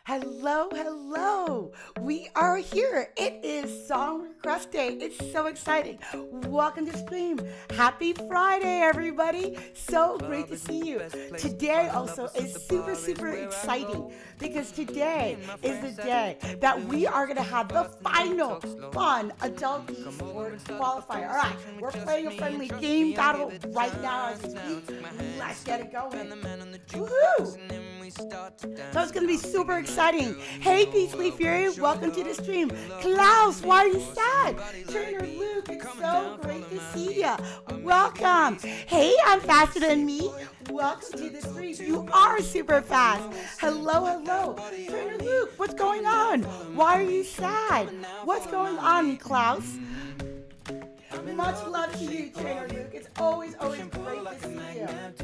Hello, hello. We are here. It is Song Request Day. It's so exciting. Welcome to stream. Happy Friday, everybody. So great to see you. Today also is super exciting because today is the day that we are going to have the final fun adult eSports qualifier. All right, we're playing a friendly game battle right now as we speak. Let's get it going. Woohoo! So it's going to be super exciting. Hey, Beastly Fury, welcome to the stream. Klaus, why are you sad? Trainer Luke, it's so great to see you. Welcome. Hey, I'm faster than me. Welcome to the stream. You are super fast. Hello. Trainer Luke, what's going on? Why are you sad? What's going on, Klaus? Much love to you, Trainer Luke. It's always great to see you.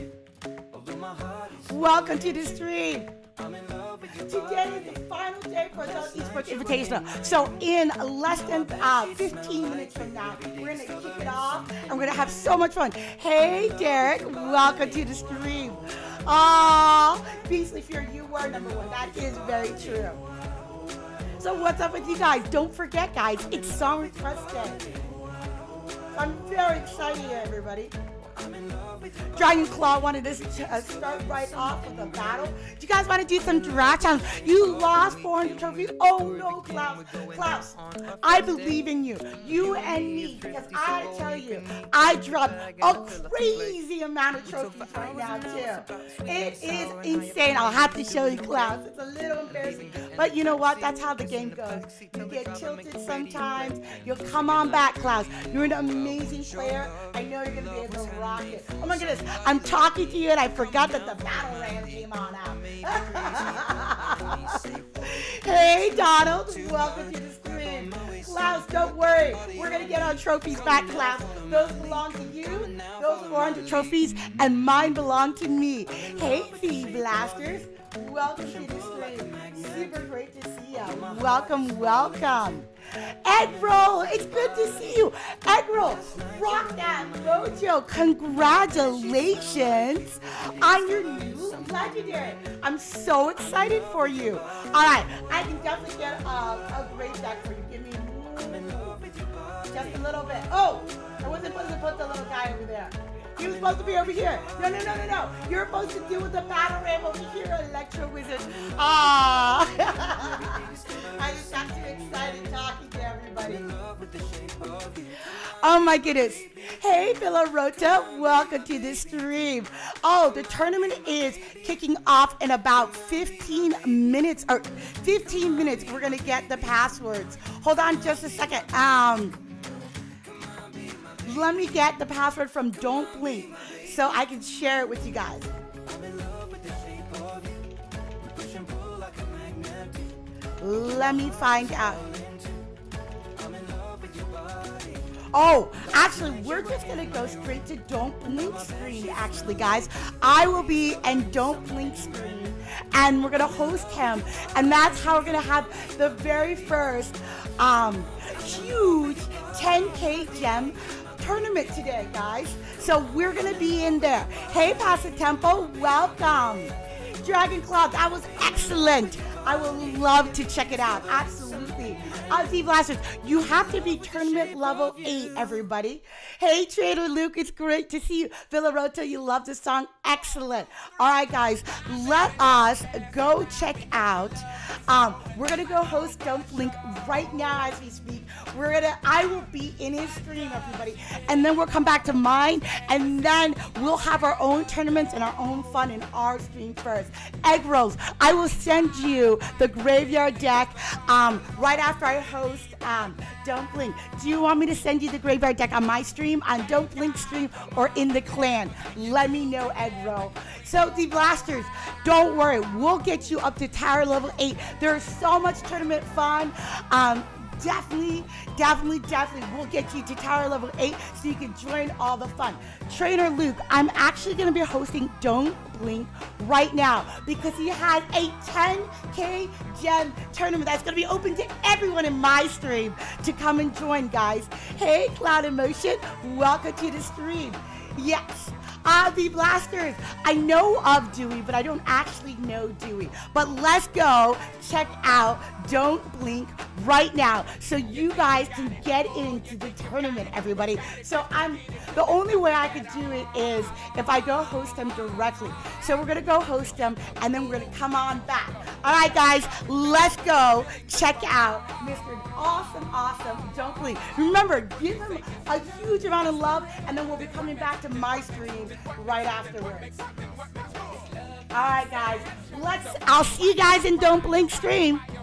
Welcome to the stream. Today is the final day for the eSports Invitational. So in less than 15 minutes from now, we're going to kick it off and we're going to have so much fun. Hey, Derek, welcome to the stream. Aww, Beastly Fury, you were number one. That is very true. So what's up with you guys? Don't forget, guys, it's Song Request Day. I'm very excited here, everybody. Dragon Claw wanted to start right off with a battle. Do you guys want to do some draft challenge? You lost 400 trophies. Oh no, Klaus, I believe in you. You and me, because I tell you, I dropped a crazy amount of trophies right now too. It is insane. I'll have to show you, Klaus. It's a little embarrassing, but you know what? That's how the game goes. You get tilted sometimes. You'll come on back, Klaus. You're an amazing player. I know you're gonna be able to rock it. Oh my goodness, I'm talking to you and I forgot that the battle ram came on out. Hey Donald, welcome to the stream. Klaus, don't worry. We're going to get our trophies back, Klaus. Those belong to you, those 400 trophies, and mine belong to me. Hey Z-Blasters, welcome to the stream. Super great to see you. Welcome. Egg Roll, it's good to see you. Egg Roll, rock that mojo. Congratulations on your new legendary. I'm so excited for you. All right, I can definitely get a great deck for you. Give me just a little bit. Oh, I wasn't supposed to put the little guy over there. He was supposed to be over here. No. You're supposed to do with the battle ram over here, Electro Wizard. Ah. I just got too excited talking to everybody. Oh my goodness. Hey, Villarota, welcome to the stream. Oh, the tournament is kicking off in about 15 minutes. We're going to get the passwords. Hold on just a second. Let me get the password from Don't Blink so I can share it with you guys. Let me find out. Oh, actually, we're just going to go straight to Don't Blink screen, actually, guys. I will be in Don't Blink screen, and we're going to host him, and that's how we're going to have the very first huge 10K gem tournament today, guys. So we're going to be in there. Hey, Passatempo, welcome. Dragon Claw, that was excellent. I would love to check it out. Absolutely. Z-Blasters, you have to be tournament level 8, everybody. Hey, Trader Luke, it's great to see you. Villarota, you love the song. Excellent. All right, guys, let us go check out. We're going to go host Don't Blink right now as we speak. I will be in his stream, everybody. And then we'll come back to mine. And then we'll have our own tournaments and our own fun in our stream first. Egg Rolls, I will send you the graveyard deck right after I host Don't Blink. Do you want me to send you the graveyard deck on my stream, on Don't Blink stream, or in the clan? Let me know, Egg Roll. So the Blasters, don't worry, we'll get you up to tower level 8. There's so much tournament fun. Definitely we'll get you to tower level 8 so you can join all the fun. Trainer Luke, I'm actually going to be hosting Don't Blink right now because he has a 10K gem tournament that's going to be open to everyone in my stream to come and join, guys. Hey, Cloud Emotion, welcome to the stream. Yes, The Blasters. I know of Dewey, but I don't actually know Dewey. But let's go check out Don't Blink right now so you guys can get into the tournament, everybody. So the only way I could do it is if I go host them directly. So we're going to go host them, and then we're going to come on back. All right, guys, let's go check out Mr. Awesome Don't Blink. Remember, give him a huge amount of love, and then we'll be coming back to my stream right afterwards. All right, guys, I'll see you guys in Don't Blink stream.